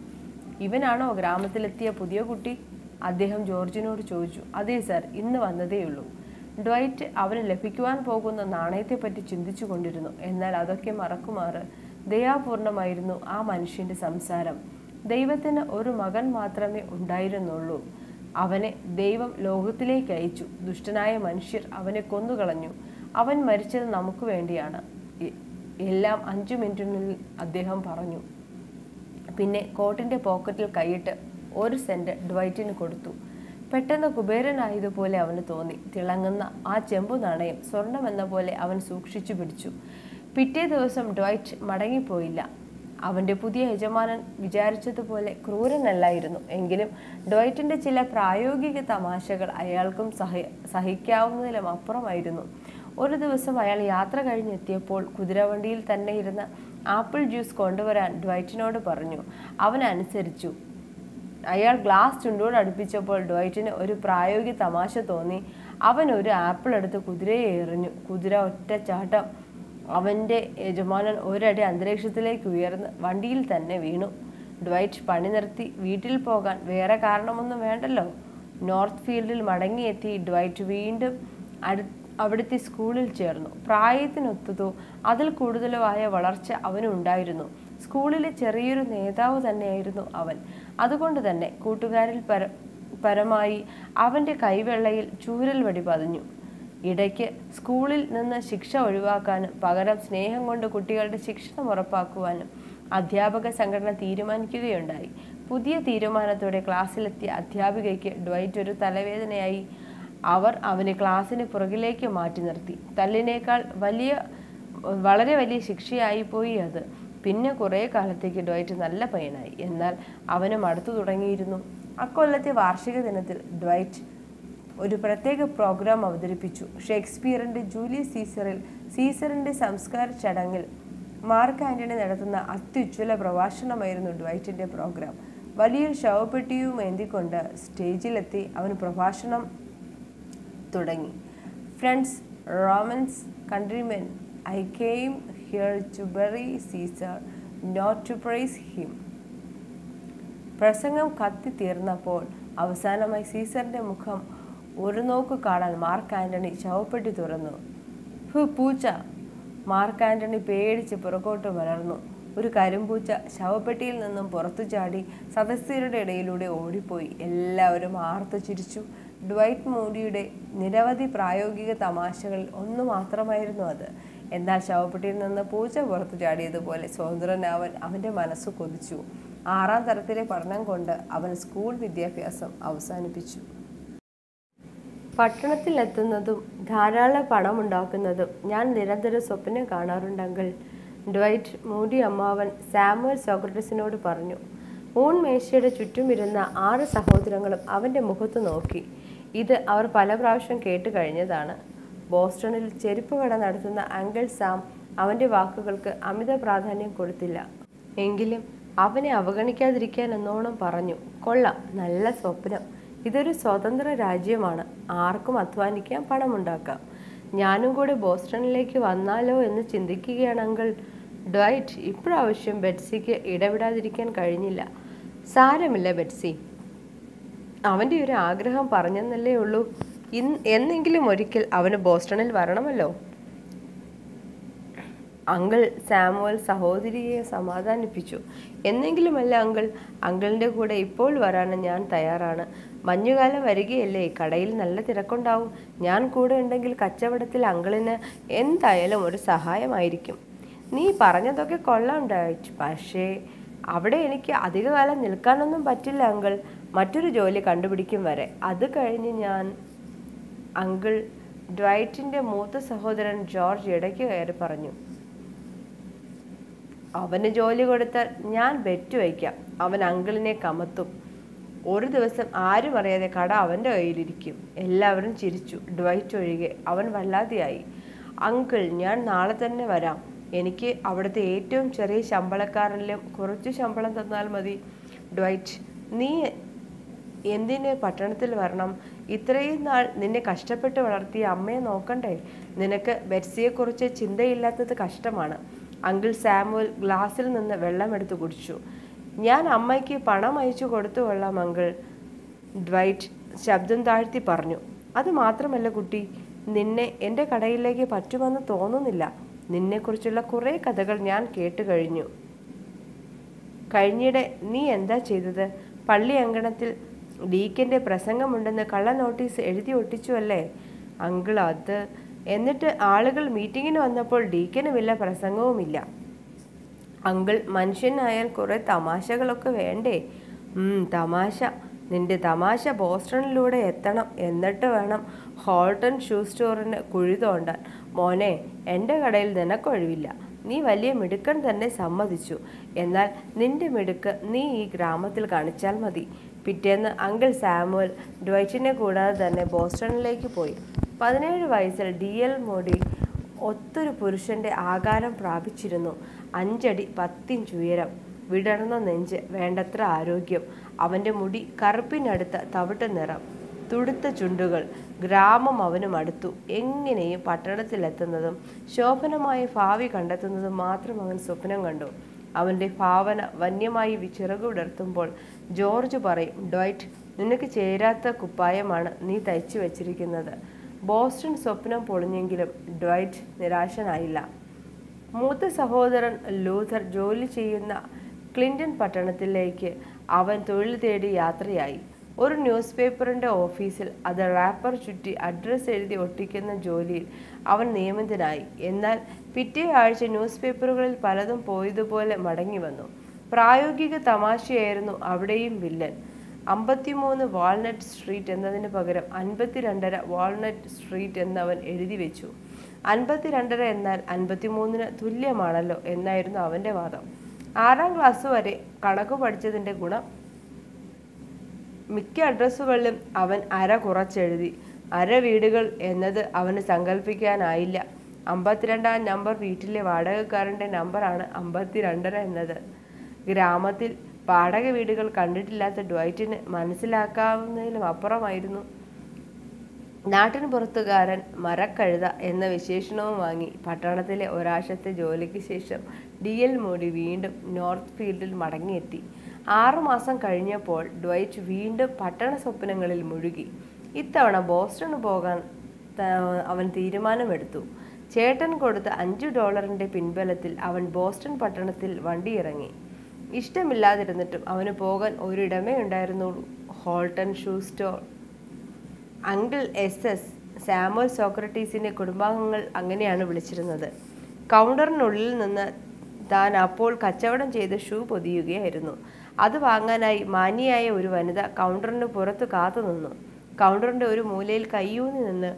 ഇവനാണോ ഗ്രാമത്തിലെത്തിയ പുതിയ കുട്ടി? അദ്ദേഹം ജോർജിനോട് ചോദിച്ചു. അതെ സർ, ഇന്ന് വന്നതേയുള്ളൂ. ഡ്വൈറ്റ് അവന് ലഭിക്കുവാൻ പോകുന്ന നാണയത്തെപ്പറ്റി ചിന്തിച്ചു കൊണ്ടിരുന്നു. എന്നാൽ അതൊക്കെ മറക്കുമാറ് ദയാപൂർണമായിരുന്നു ആ മനുഷ്യൻ്റെ സംസാരം. ദൈവത്തിന് ഒരു മകൻ മാത്രമേ ഉണ്ടായിരുന്നുള്ളൂ. അവനെ ദൈവം ലോകത്തിലേക്ക് അയച്ചു. ദുഷ്ടനായ മനുഷ്യർ അവനെ കൊന്നുകളഞ്ഞു. അവൻ മരിച്ചത് നമുക്ക് വേണ്ടിയാണ്. എല്ലാം 5 മിനിറ്റിനുള്ളിൽ അദ്ദേഹം പറഞ്ഞു. പിന്നെ കോട്ടിൻ്റെ പോക്കറ്റിൽ കൈയിട്ട് 1 സെന്റ് ഡ്വൈറ്റിന് കൊടുത്തു. പെട്ടെന്ന് കുബേരനായതുപോലെ അവന് തോന്നി. തിളങ്ങുന്ന ആ ചെമ്പു നാണയം സ്വർണമെന്ന പോലെ അവൻ സൂക്ഷിച്ചു പിടിച്ചു. പിറ്റേ ദിവസം ഡ്വൈറ്റ് മടങ്ങിപ്പോയില്ല. അവൻ്റെ പുതിയ യജമാനൻ വിചാരിച്ചതുപോലെ ക്രൂരനല്ലായിരുന്നു. എങ്കിലും ഡ്വൈറ്റിൻ്റെ ചില പ്രായോഗിക തമാശകൾ അയാൾക്കും സഹിക്കാവുന്നതിലും അപ്പുറമായിരുന്നു. ഒരു ദിവസം അയാൾ യാത്ര കഴിഞ്ഞെത്തിയപ്പോൾ കുതിരവണ്ടിയിൽ തന്നെ ഇരുന്ന ആപ്പിൾ ജ്യൂസ് കൊണ്ടുവരാൻ ഡ്വൈറ്റിനോട് പറഞ്ഞു. അവൻ അനുസരിച്ചു. അയാൾ ഗ്ലാസ് ചുണ്ടോട് അടുപ്പിച്ചപ്പോൾ ഡ്വൈറ്റിന് ഒരു പ്രായോഗിക തമാശ തോന്നി. അവൻ ഒരു ആപ്പിൾ എടുത്ത് കുതിരയെ എറിഞ്ഞു. കുതിര ഒറ്റ ചാട്ടം. അവൻ്റെ യജമാനൻ ഒരടി അന്തരീക്ഷത്തിലേക്ക് ഉയർന്ന് വണ്ടിയിൽ തന്നെ വീണു. ഡ്വൈറ്റ് പണി നിർത്തി വീട്ടിൽ പോകാൻ വേറെ കാരണമൊന്നും വേണ്ടല്ലോ. നോർത്ത് ഫീൽഡിൽ മടങ്ങിയെത്തി ഡ്വൈറ്റ് വീണ്ടും അവിടുത്തെ സ്കൂളിൽ ചേർന്നു. പ്രായത്തിനൊത്തതോ അതിൽ കൂടുതലോ ആയ വളർച്ച അവനുണ്ടായിരുന്നു. സ്കൂളിലെ ചെറിയൊരു നേതാവ് തന്നെയായിരുന്നു അവൻ. അതുകൊണ്ട് തന്നെ കൂട്ടുകാരിൽ പരമായി അവൻ്റെ കൈവെള്ളയിൽ ചൂരൽ വടി പതിഞ്ഞു. ഇടയ്ക്ക് സ്കൂളിൽ നിന്ന് ശിക്ഷ ഒഴിവാക്കാനും പകരം സ്നേഹം കൊണ്ട് കുട്ടികളുടെ ശിക്ഷണം ഉറപ്പാക്കുവാനും അധ്യാപക സംഘടന തീരുമാനിക്കുകയുണ്ടായി. പുതിയ തീരുമാനത്തോടെ ക്ലാസ്സിലെത്തിയ അധ്യാപികയ്ക്ക് ഡ്വൈറ്റ് ഒരു തലവേദനയായി. അവർ അവനെ ക്ലാസ്സിന് പുറകിലേക്ക് മാറ്റി നിർത്തി. തല്ലിനേക്കാൾ വളരെ വലിയ ശിക്ഷയായി പോയി അത്. പിന്നെ കുറേ കാലത്തേക്ക് ഡ്വൈറ്റ് നല്ല പയ്യനായി. എന്നാൽ അവന് മടുത്തു തുടങ്ങിയിരുന്നു. അക്കൊല്ലത്തെ വാർഷിക ദിനത്തിൽ ഡ്വൈറ്റ് ഒരു പ്രത്യേക പ്രോഗ്രാം അവതരിപ്പിച്ചു. ഷേക്സ്പിയറിൻ്റെ ജൂലിയസ് സീസറിൻ്റെ സംസ്കാര ചടങ്ങിൽ മാർക്ക് ആൻ്റണി നടത്തുന്ന അത്യുജ്വല പ്രഭാഷണമായിരുന്നു ഡ്വൈറ്റിൻ്റെ പ്രോഗ്രാം. വലിയൊരു ശവപ്പെട്ടിയും ഏന്തിക്കൊണ്ട് സ്റ്റേജിലെത്തി അവൻ പ്രഭാഷണം തുടങ്ങി. Friends, Romans, countrymen, I came here to bury Caesar, not to praise him. പ്രസംഗം കത്തി തീർന്നപ്പോൾ അവസാനമായി സീസറിൻ്റെ മുഖം ഒരു നോക്ക് കാണാൻ മാർക്ക് ആൻ്റണി ശവപ്പെട്ടി തുറന്നു. പൂച്ച! മാർക്ക് ആൻ്റണി പേടിച്ച് പുറകോട്ട് വളർന്നു. ഒരു കരിമ്പൂച്ച ശവപ്പെട്ടിയിൽ നിന്നും പുറത്തു ചാടി സദസ്യരുടെ ഇടയിലൂടെ ഓടിപ്പോയി. എല്ലാവരും ആർത്തു ചിരിച്ചു. ഡ്വൈറ്റ് മൂഡിയുടെ നിരവധി പ്രായോഗിക തമാശകളിൽ ഒന്ന് മാത്രമായിരുന്നു അത്. എന്നാൽ ശവപ്പെട്ടിയിൽ നിന്ന് പൂച്ച പുറത്തു ചാടിയതുപോലെ സ്വതന്ത്രനാവൻ അവൻ്റെ മനസ്സ് കൊതിച്ചു. 6ാം തരത്തിലെ പഠനം കൊണ്ട് അവൻ സ്കൂൾ വിദ്യാഭ്യാസം അവസാനിപ്പിച്ചു. പട്ടണത്തിലെത്തുന്നതും ധാരാളം പണമുണ്ടാക്കുന്നതും ഞാൻ നിരന്തരം സ്വപ്നം കാണാറുണ്ടെങ്കിൽ, ഡ്വൈറ്റ് മൂഡി അമ്മാവൻ സാമുവൽ സോക്രട്ടീസിനോട് പറഞ്ഞു. ഊൺമേശയുടെ ചുറ്റുമിരുന്ന 6 സഹോദരങ്ങളും അവൻ്റെ മുഖത്ത് നോക്കി. ഇത് അവർ പല പ്രാവശ്യം കേട്ട് കഴിഞ്ഞതാണ്. ബോസ്റ്റണിൽ ചെരുപ്പ് കട നടത്തുന്ന അങ്കിൾ സാം അവൻ്റെ വാക്കുകൾക്ക് അമിത പ്രാധാന്യം കൊടുത്തില്ല. എങ്കിലും അവനെ അവഗണിക്കാതിരിക്കാൻ എന്നോണം പറഞ്ഞു. കൊള്ളാം, നല്ല സ്വപ്നം. ഇതൊരു സ്വതന്ത്ര രാജ്യമാണ്. ആർക്കും അധ്വാനിക്കാം, പണമുണ്ടാക്കാം. ഞാനും കൂടെ ബോസ്റ്റണിലേക്ക് വന്നാലോ എന്ന് ചിന്തിക്കുകയാണ് അങ്കിൾ. ഡ്വൈറ്റ് ഇപ്രാവശ്യം ബെറ്റ്സിക്ക് ഇടപെടാതിരിക്കാൻ കഴിഞ്ഞില്ല. സാരമില്ല ബെറ്റ്സി, അവൻ്റെ ഒരു ആഗ്രഹം പറഞ്ഞെന്നല്ലേ ഉള്ളൂ. എന്നെങ്കിലും ഒരിക്കൽ അവന് ബോസ്റ്റണിൽ വരണമല്ലോ. അങ്കിൾ സാമുവൽ സഹോദരിയെ സമാധാനിപ്പിച്ചു. എന്നെങ്കിലുമല്ല അങ്കിൾ. അങ്കിളിൻ്റെ കൂടെ ഇപ്പോൾ വരാൻ ഞാൻ തയ്യാറാണ്. മഞ്ഞുകാലം വരികയല്ലേ, കടയിൽ നല്ല തിരക്കുണ്ടാവും. ഞാൻ കൂടെ ഉണ്ടെങ്കിൽ കച്ചവടത്തിൽ അങ്കിളിന് എന്തായാലും ഒരു സഹായമായിരിക്കും. നീ പറഞ്ഞതൊക്കെ കൊള്ളാം ഡയറ്റ്, പക്ഷേ അവിടെ എനിക്ക് അധികകാലം നിൽക്കാനൊന്നും പറ്റില്ല അങ്കിൾ. മറ്റൊരു ജോലി കണ്ടുപിടിക്കും വരെ. അത് കഴിഞ്ഞ് ഞാൻ... അങ്കിൾ, ഡ്വൈറ്റിൻ്റെ മൂത്ത സഹോദരൻ ജോർജ് ഇടയ്ക്ക് കയറി പറഞ്ഞു. അവന് ജോലി കൊടുത്താൽ ഞാൻ ബെറ്റ് വയ്ക്കാം അവൻ അങ്കിളിനെ കമത്തും. ഒരു ദിവസം ആരും അറിയാതെ കട അവൻ്റെ കയ്യിലിരിക്കും. എല്ലാവരും ചിരിച്ചു, ഡ്വൈറ്റ് ഒഴികെ. അവൻ വല്ലാതെയായി. അങ്കിൾ, ഞാൻ നാളെ തന്നെ വരാം. എനിക്ക് അവിടുത്തെ ഏറ്റവും ചെറിയ ശമ്പളക്കാരനിലും കുറച്ച് ശമ്പളം തന്നാൽ മതി. ഡ്വൈറ്റ്, നീ എന്തിന് പട്ടണത്തിൽ വരണം? ഇത്രയും നാൾ നിന്നെ കഷ്ടപ്പെട്ട് വളർത്തിയ അമ്മയെ നോക്കണ്ടേ? നിനക്ക് ബെറ്റ്സിയെക്കുറിച്ച് ചിന്തയില്ലാത്തത് കഷ്ടമാണ്. അങ്കിൾ സാമുവൽ ഗ്ലാസ്സിൽ നിന്ന് വെള്ളമെടുത്ത് കുടിച്ചു. ഞാൻ അമ്മയ്ക്ക് പണം അയച്ചു കൊടുത്തു കൊള്ളാം അങ്കിൾ, ഡ്വൈറ്റ് ശബ്ദം താഴ്ത്തി പറഞ്ഞു. അത് മാത്രമല്ല കുട്ടി, നിന്നെ എൻ്റെ കടയിലേക്ക് പറ്റുമെന്ന് തോന്നുന്നില്ല. നിന്നെക്കുറിച്ചുള്ള കുറേ കഥകൾ ഞാൻ കേട്ട് കഴിഞ്ഞു. കഴിഞ്ഞിടെ നീ എന്താ ചെയ്തത്? പള്ളി അങ്കണത്തിൽ ഡീക്കൻ്റെ പ്രസംഗമുണ്ടെന്ന് കള്ള നോട്ടീസ് എഴുതി ഒട്ടിച്ചു അല്ലേ അങ്കിൾ? അത് എന്നിട്ട് ആളുകൾ മീറ്റിങ്ങിന് വന്നപ്പോൾ ഡീക്കനുമില്ല, പ്രസംഗവുമില്ല. അങ്കിൾ, മനുഷ്യനായാൽ കുറേ തമാശകളൊക്കെ വേണ്ടേ? തമാശ. നിന്റെ തമാശ ബോസ്റ്റണിലൂടെ എത്തണം. എന്നിട്ട് വേണം ഹോൾട്ടൺ ഷൂ സ്റ്റോറിന് കുഴി തോണ്ടാൻ. മോനെ, എൻ്റെ കടയിൽ നിനക്കൊഴിവില്ല. നീ വലിയ മിടുക്കൻ തന്നെ, സമ്മതിച്ചു. എന്നാൽ നിന്റെ മിടുക്ക് നീ ഈ ഗ്രാമത്തിൽ കാണിച്ചാൽ മതി. പിറ്റേന്ന് അങ്കിൾ സാമുവൽ ഡ്വൈറ്റിനെ കൂടാതെ തന്നെ ബോസ്റ്റണിലേക്ക് പോയി. 17 വയസ്സിൽ DL മോഡി ഒത്തൊരു പുരുഷന്റെ ആകാരം പ്രാപിച്ചിരുന്നു. 5 അടി 10 ഇഞ്ച് ഉയരം, വിടർന്ന നെഞ്ച്, വേണ്ടത്ര ആരോഗ്യം. അവൻ്റെ മുടി കറുപ്പിനടുത്ത തവിട്ട് നിറം, തുടുത്ത ചുണ്ടുകൾ. ഗ്രാമം അവന് മടുത്തു. എങ്ങനെയും പട്ടണത്തിലെത്തുന്നതും ശോഭനമായ ഭാവി കണ്ടെത്തുന്നതും മാത്രം അവൻ സ്വപ്നം കണ്ടു. അവൻ്റെ ഭാവന വന്യമായി ചിറകുവിടർത്തുമ്പോൾ ജോർജ് പറയും, ഡ്വൈറ്റ്, നിനക്ക് ചേരാത്ത കുപ്പായമാണ് നീ തയ്ച്ചു വച്ചിരിക്കുന്നത്. ബോസ്റ്റൺ സ്വപ്നം പൊളിഞ്ഞെങ്കിലും ഡ്വൈറ്റ് നിരാശനായില്ല. മൂത്ത സഹോദരൻ ലൂഥർ ജോലി ചെയ്യുന്ന ക്ലിൻ്റൺ പട്ടണത്തിലേക്ക് അവൻ തൊഴിൽ തേടി യാത്രയായി. ഒരു ന്യൂസ് പേപ്പറിൻ്റെ ഓഫീസിൽ അത് റാപ്പർ ചുറ്റി അഡ്രസ്സ് എഴുതി ഒട്ടിക്കുന്ന ജോലിയിൽ അവൻ നിയമിതനായി. എന്നാൽ പിറ്റേ ആഴ്ച ന്യൂസ് പേപ്പറുകളിൽ പലതും പോയതുപോലെ മടങ്ങി വന്നു. പ്രായോഗിക തമാശയായിരുന്നു അവിടെയും വില്ലൻ. 53 വാൾനട്ട് സ്ട്രീറ്റ് എന്നതിന് പകരം 52.5 വാൾനട്ട് സ്ട്രീറ്റ് എന്നവൻ എഴുതി വെച്ചു. 52.5 എന്നാൽ 53-ന് തുല്യമാണല്ലോ എന്നായിരുന്നു അവൻ്റെ വാദം. 6ാം ക്ലാസ് വരെ കണക്ക് പഠിച്ചതിൻ്റെ ഗുണം മിക്ക അഡ്രസ്സുകളിലും അവൻ അര കുറച്ചെഴുതി. അര വീടുകൾ എന്നത് അവന് സങ്കല്പിക്കാനായില്ല. 52-ാം നമ്പർ വീട്ടിലെ വാടകക്കാരൻ്റെ നമ്പറാണ് 52.5 എന്നത്. ഗ്രാമത്തിൽ വാടക വീടുകൾ കണ്ടിട്ടില്ലാത്ത ഡ്വൈറ്റിന് മനസ്സിലാക്കാവുന്നതിലും അപ്പുറമായിരുന്നു. നാട്ടിന് പുറത്തുകാരൻ, മരക്കഴുത എന്ന വിശേഷണവും വാങ്ങി പട്ടണത്തിലെ ഒരാഴ്ചത്തെ ജോലിക്ക് ശേഷം DL മോഡി വീണ്ടും നോർത്ത് ഫീൽഡിൽ മടങ്ങിയെത്തി. 6 മാസം കഴിഞ്ഞപ്പോൾ ഡ്വൈറ്റ് വീണ്ടും പട്ടണ സ്വപ്നങ്ങളിൽ മുഴുകി. ഇത്തവണ ബോസ്റ്റണ് പോകാൻ അവൻ തീരുമാനമെടുത്തു. ചേട്ടൻ കൊടുത്ത $5 പിൻബലത്തിൽ അവൻ ബോസ്റ്റൺ പട്ടണത്തിൽ വണ്ടിയിറങ്ങി. ഇഷ്ടമില്ലാതിരുന്നിട്ടും അവന് പോകാൻ ഒരിടമേ ഉണ്ടായിരുന്നുള്ളൂ, Holton shoe store. Uncle SS Samuel സോക്രട്ടീസിൻ്റെ കുടുംബാംഗങ്ങൾ അങ്ങനെയാണ് വിളിച്ചിരുന്നത്. കൗണ്ടറിനുള്ളിൽ നിന്ന് താൻ അപ്പോൾ കച്ചവടം ചെയ്ത ഷൂ പൊതിയുകയായിരുന്നു. അത് വാങ്ങാനായി മാന്യയായ ഒരു വനിത കൗണ്ടറിന് പുറത്ത് കാത്തു നിന്നു. കൗണ്ടറിൻ്റെ ഒരു മൂലയിൽ കയ്യൂന്നി നിന്ന്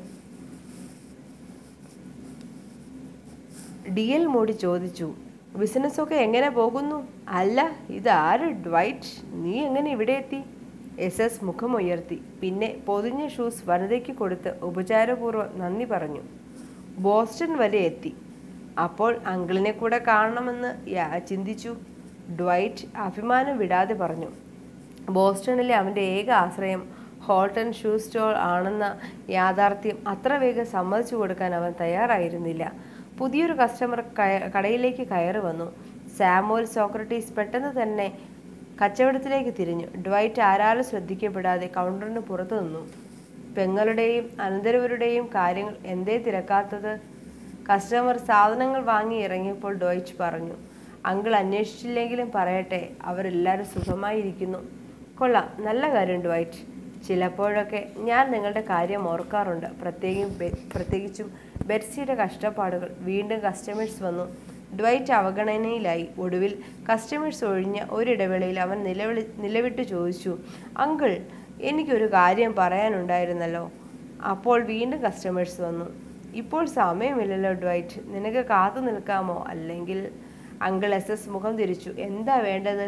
DL മോഡി ചോദിച്ചു, ബിസിനസ്സൊക്കെ എങ്ങനെ പോകുന്നു? അല്ല, ഇതാര് ഡ്വൈറ്റ്, നീ എങ്ങനെ ഇവിടെ എത്തി? SS മുഖമുയർത്തി. പിന്നെ പൊതിഞ്ഞ ഷൂസ് വനിതയ്ക്ക് കൊടുത്ത് ഉപചാരപൂർവ്വം നന്ദി പറഞ്ഞു. ബോസ്റ്റൺ വരെ എത്തി. അപ്പോൾ അങ്കിളിനെ കൂടെ കാണണമെന്ന് ചിന്തിച്ചു. ഡ്വൈറ്റ് അഭിമാനം വിടാതെ പറഞ്ഞു. ബോസ്റ്റണിലെ അവൻ്റെ ഏക ആശ്രയം ഹോൾട്ടൺ ഷൂ സ്റ്റോർ ആണെന്ന യാഥാർത്ഥ്യം അത്ര വേഗം സമ്മതിച്ചു കൊടുക്കാൻ അവൻ തയ്യാറായിരുന്നില്ല. പുതിയൊരു കസ്റ്റമർ കടയിലേക്ക് കയറി വന്നു. സാമുവൽ സോക്രട്ടീസ് പെട്ടെന്ന് തന്നെ കച്ചവടത്തിലേക്ക് തിരിഞ്ഞു. ഡ്വൈറ്റ് ആരാലും ശ്രദ്ധിക്കപ്പെടാതെ കൗണ്ടറിന് പുറത്തു നിന്നു. പെങ്ങളുടെയും അനന്തരവരുടെയും കാര്യങ്ങൾ എന്തേ തിരക്കാത്തത്? കസ്റ്റമർ സാധനങ്ങൾ വാങ്ങി ഇറങ്ങിയപ്പോൾ ഡ്വൈറ്റ് പറഞ്ഞു, അങ്കിൾ അന്വേഷിച്ചില്ലെങ്കിലും പറയട്ടെ, അവരെല്ലാവരും സുഖമായിരിക്കുന്നു. കൊള്ളാം, നല്ല കാര്യം ഡ്വൈറ്റ്. ചിലപ്പോഴൊക്കെ ഞാൻ നിങ്ങളുടെ കാര്യം ഓർക്കാറുണ്ട്, പ്രത്യേകിച്ചും ബെറ്റ്സിയുടെ കഷ്ടപ്പാടുകൾ. വീണ്ടും കസ്റ്റമേഴ്സ് വന്നു. ഡ്വൈറ്റ് അവഗണനയിലായി. ഒടുവിൽ കസ്റ്റമേഴ്സ് ഒഴിഞ്ഞ ഒരിടവേളയിൽ അവൻ നിലവിട്ട് ചോദിച്ചു, അങ്കിൾ, എനിക്കൊരു കാര്യം പറയാനുണ്ടായിരുന്നല്ലോ. അപ്പോൾ വീണ്ടും കസ്റ്റമേഴ്സ് വന്നു. ഇപ്പോൾ സമയമില്ലല്ലോ ഡ്വൈറ്റ്, നിനക്ക് കാത്തു നിൽക്കാമോ? അല്ലെങ്കിൽ? അങ്കിൾ SS മുഖം തിരിച്ചു. എന്താ വേണ്ടത്?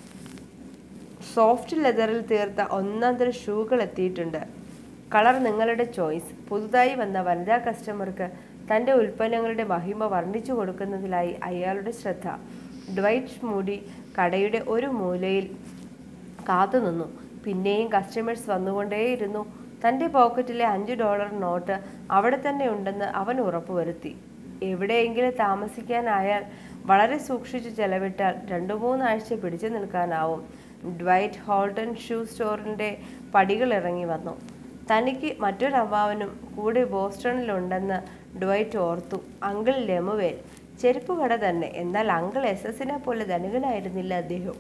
സോഫ്റ്റ് ലെതറിൽ തീർത്ത ഒന്നാന്തര ഷൂകൾ എത്തിയിട്ടുണ്ട്. കളർ നിങ്ങളുടെ ചോയ്സ്. പുതുതായി വന്ന വനിതാ കസ്റ്റമർക്ക് തൻ്റെ ഉൽപ്പന്നങ്ങളുടെ മഹിമ വർണ്ണിച്ചു കൊടുക്കുന്നതിലായി അയാളുടെ ശ്രദ്ധ. ഡ്വൈറ്റ് മൂടി കടയുടെ ഒരു മൂലയിൽ കാത്തുനിന്നു. പിന്നെയും കസ്റ്റമേഴ്സ് വന്നുകൊണ്ടേയിരുന്നു. തൻ്റെ പോക്കറ്റിലെ $5 നോട്ട് അവിടെ തന്നെ ഉണ്ടെന്ന് അവൻ ഉറപ്പുവരുത്തി. എവിടെയെങ്കിലും താമസിക്കാനായാൽ വളരെ സൂക്ഷിച്ചു ചെലവിട്ടാൽ 2-3 ആഴ്ച പിടിച്ചു നിൽക്കാനാവും. ഡ്വൈറ്റ് ഹോൾട്ടൺ ഷൂ സ്റ്റോറിൻ്റെ പടികളിറങ്ങി വന്നു. തനിക്ക് മറ്റൊരമ്മാവനും കൂടി ബോസ്റ്റണിലുണ്ടെന്ന് ഡ്വൈറ്റ് ഓർത്തു. അങ്കിൾ ലെമുവേൽ. ചെരുപ്പ് കട തന്നെ. എന്നാൽ അങ്കിൾ SS-നെ പോലെ ധനികനായിരുന്നില്ല അദ്ദേഹം.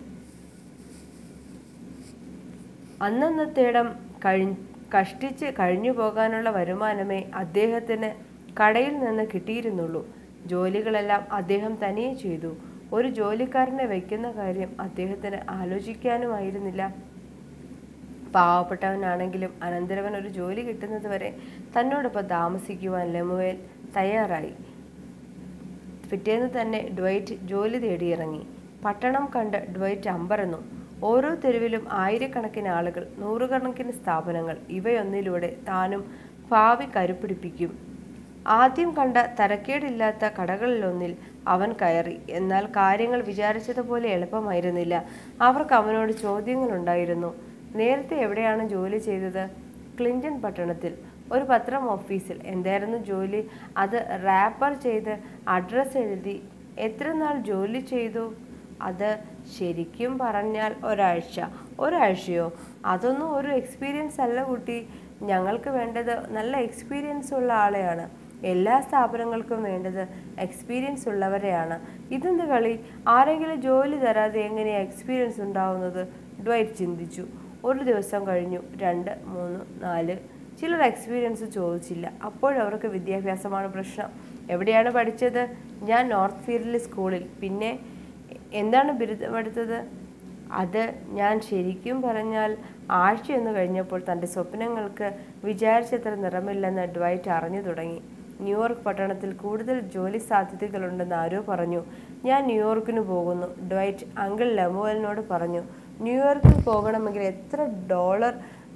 അന്നന്നത്തേടം കഷ്ടിച്ച് കഴിഞ്ഞു പോകാനുള്ള വരുമാനമേ അദ്ദേഹത്തിന് കടയിൽ നിന്ന് കിട്ടിയിരുന്നുള്ളൂ. ജോലികളെല്ലാം അദ്ദേഹം തനിയെ ചെയ്തു. ഒരു ജോലിക്കാരനെ വയ്ക്കുന്ന കാര്യം അദ്ദേഹത്തിന് ആലോചിക്കാനുമായിരുന്നില്ല. പാവപ്പെട്ടവനാണെങ്കിലും അനന്തരവൻ ഒരു ജോലി കിട്ടുന്നത് വരെ തന്നോടൊപ്പം താമസിക്കുവാൻ ലെമുവേൽ തയ്യാറായി. പിറ്റേന്ന് തന്നെ ഡ്വൈറ്റ് ജോലി തേടിയിറങ്ങി. പട്ടണം കണ്ട് ഡ്വൈറ്റ് അമ്പരന്നു. ഓരോ തെരുവിലും ആയിരക്കണക്കിന് ആളുകൾ, നൂറുകണക്കിന് സ്ഥാപനങ്ങൾ. ഇവയൊന്നിലൂടെ താനും ഭാവി കരുപിടിപ്പിക്കും. ആദ്യം കണ്ട തരക്കേടില്ലാത്ത കടകളിലൊന്നിൽ അവൻ കയറി. എന്നാൽ കാര്യങ്ങൾ വിചാരിച്ചതുപോലെ എളുപ്പമായിരുന്നില്ല. അവർക്ക് അവനോട് ചോദ്യങ്ങളുണ്ടായിരുന്നു. നേരത്തെ എവിടെയാണ് ജോലി ചെയ്തത്? ക്ലിന്റൺ പട്ടണത്തിൽ, ഒരു പത്രം ഓഫീസിൽ. എന്തായിരുന്നു ജോലി? അത് റാപ്പർ ചെയ്ത് അഡ്രസ്സ് എഴുതി. എത്ര നാൾ ജോലി ചെയ്തു? അത് ശരിക്കും പറഞ്ഞാൽ ഒരാഴ്ച. ഒരാഴ്ചയോ? അതൊന്നും ഒരു എക്സ്പീരിയൻസ് അല്ല കുട്ടി. ഞങ്ങൾക്ക് വേണ്ടത് നല്ല എക്സ്പീരിയൻസ് ഉള്ള ആളെയാണ്. എല്ലാ സ്ഥാപനങ്ങൾക്കും വേണ്ടത് എക്സ്പീരിയൻസ് ഉള്ളവരെയാണ്. ഇതെന്ത് കളി? ആരെങ്കിലും ജോലി തരാതെ എങ്ങനെയാണ് എക്സ്പീരിയൻസ് ഉണ്ടാവുന്നത്? ഡ്വൈറ്റ് ചിന്തിച്ചു. ഒരു ദിവസം കഴിഞ്ഞു, 2, 3, 4. ചിലർ എക്സ്പീരിയൻസ് ചോദിച്ചില്ല. അപ്പോഴവർക്ക് വിദ്യാഭ്യാസമാണ് പ്രശ്നം. എവിടെയാണ് പഠിച്ചത്? ഞാൻ നോർത്ത് ഫീൽഡിലെ സ്കൂളിൽ. പിന്നെ എന്താണ് ബിരുദമെടുത്തത്? അത് ഞാൻ ശരിക്കും പറഞ്ഞാൽ ആഴ്ചയൊന്നു കഴിഞ്ഞപ്പോൾ തൻ്റെ സ്വപ്നങ്ങൾക്ക് വിചാരിച്ചത്ര നിറമില്ലെന്ന് ഡ്വൈറ്റ് അറിഞ്ഞു തുടങ്ങി. ന്യൂയോർക്ക് പട്ടണത്തിൽ കൂടുതൽ ജോലി സാധ്യതകളുണ്ടെന്ന് ആരോ പറഞ്ഞു. ഞാൻ ന്യൂയോർക്കിന് പോകുന്നു, ഡ്വൈറ്റ് അങ്കിൾ ലെമുവലിനോട് പറഞ്ഞു. ന്യൂയോർക്കിൽ പോകണമെങ്കിൽ എത്ര $,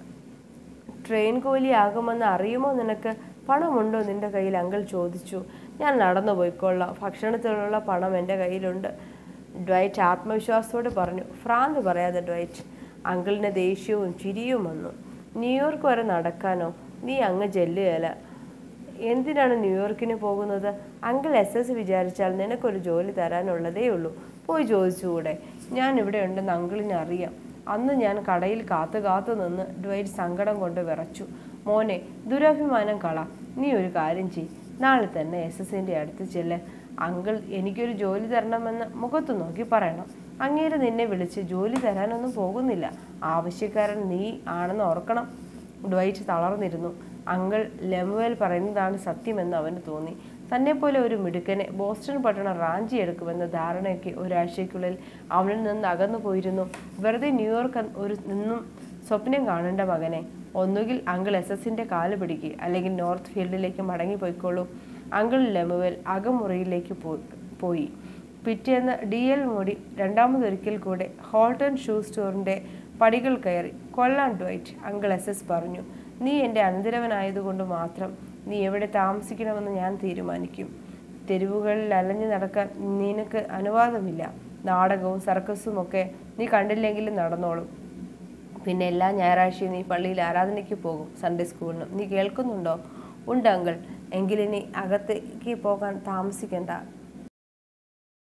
ട്രെയിൻ കൂലിയാകുമെന്ന് അറിയുമോ നിനക്ക്? പണമുണ്ടോ നിന്റെ കയ്യിൽ? അങ്കിൾ ചോദിച്ചു. ഞാൻ നടന്നു പോയിക്കൊള്ളാം. ഭക്ഷണത്തിനുള്ള പണം എൻ്റെ കയ്യിലുണ്ട്, ഡ്വൈറ്റ് ആത്മവിശ്വാസത്തോട് പറഞ്ഞു. ഭ്രാന്ത് പറയാതെ ഡ്വൈറ്റ്. അങ്കിളിന് ദേഷ്യവും ചിരിയും വന്നു. ന്യൂയോർക്ക് വരെ നടക്കാനോ? നീ അങ്ങ് ചെല്ലുകയില്ല. എന്തിനാണ് ന്യൂയോർക്കിന് പോകുന്നത്? അങ്കിൾ SS വിചാരിച്ചാൽ നിനക്കൊരു ജോലി തരാനുള്ളതേ ഉള്ളൂ. പോയി ചോദിച്ചുകൂടെ? ഞാൻ ഇവിടെ ഉണ്ടെന്ന് അങ്കിളിന് അറിയാം. അന്ന് ഞാൻ കടയിൽ കാത്തു നിന്ന് ഡ്വൈറ്റ് സങ്കടം കൊണ്ട് വിറച്ചു. മോനെ, ദുരഭിമാനം കള. നീ ഒരു കാര്യം ചെയ്യ്. നാളെ തന്നെ SSൻ്റെ അടുത്ത് ചെല്ല്. അങ്കിൾ എനിക്കൊരു ജോലി തരണമെന്ന് മുഖത്ത് നോക്കി പറയണം. അങ്ങേര് നിന്നെ വിളിച്ച് ജോലി തരാനൊന്നും പോകുന്നില്ല. ആവശ്യക്കാരൻ നീ ആണെന്ന് ഓർക്കണം. ഡ്വൈറ്റ് തളർന്നിരുന്നു. അങ്കിൾ ലെമുവൽ പറയുന്നതാണ് സത്യമെന്ന് അവന് തോന്നി. തന്നെപ്പോലെ ഒരു മിടുക്കനെ ബോസ്റ്റൺ പട്ടണം റാഞ്ചിയെടുക്കുമെന്ന ധാരണയൊക്കെ ഒരാഴ്ചയ്ക്കുള്ളിൽ അവനിൽ നിന്ന് അകന്നു പോയിരുന്നു. വെറുതെ ന്യൂയോർക്ക് നിന്നും സ്വപ്നം കാണേണ്ട മകനെ. ഒന്നുകിൽ അങ്കിൾ SSൻ്റെ കാല് പിടിക്കുക, അല്ലെങ്കിൽ നോർത്ത് ഫീൽഡിലേക്ക് മടങ്ങിപ്പോയിക്കോളൂ. അങ്കിൾ ലെമുവൽ അകമുറിയിലേക്ക് പോയി. പിറ്റേന്ന് DL മോഡി രണ്ടാമതൊരിക്കൽ കൂടെ ഹോൾട്ടൺ ഷൂ സ്റ്റോറിൻ്റെ പടികൾ കയറി. കൊള്ളാം ഡ്വൈറ്റ്, അങ്കിൾ SS പറഞ്ഞു. നീ എൻ്റെ അനന്തരവനായതുകൊണ്ട് മാത്രം നീ എവിടെ താമസിക്കണമെന്ന് ഞാൻ തീരുമാനിക്കും. തെരുവുകളിൽ അലഞ്ഞു നടക്കാൻ നിനക്ക് അനുവാദമില്ല. നാടകവും സർക്കസും ഒക്കെ നീ കണ്ടില്ലെങ്കിലും നടന്നോളും. പിന്നെ എല്ലാ ഞായറാഴ്ചയും നീ പള്ളിയിൽ ആരാധനയ്ക്ക് പോകും, സൺഡേ സ്കൂളിനും. നീ കേൾക്കുന്നുണ്ടോ? ഉണ്ട് അങ്കിൾ. എങ്കിലിനി അകത്തേക്ക് പോകാൻ താമസിക്കണ്ട.